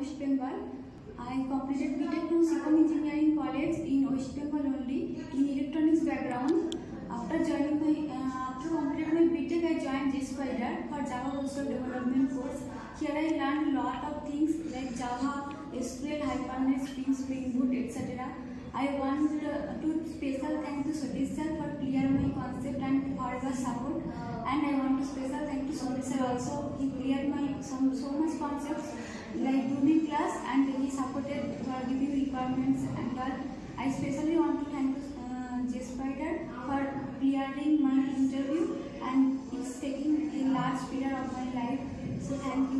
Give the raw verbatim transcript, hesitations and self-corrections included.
West Bengal. I completed B Tech from Civil Engineering College in West Bengal only in electronics background. After joining my uh, after completing my B Tech, I joined JSpiders for Java Full Development course. Here I learned a lot of things like Java, S Q L, Hibernate, Spring, Spring Boot, et cetera. I want uh, to special thank to Sathish Sir for clear my concept and forever support. And I want to special thank to Sathish Sir also. He cleared my some so much concepts like grooming class, and he supported for giving requirements and all. I especially want to thank uh, JSpiders for clearing my interview, and it's taking a large period of my life. So thank you.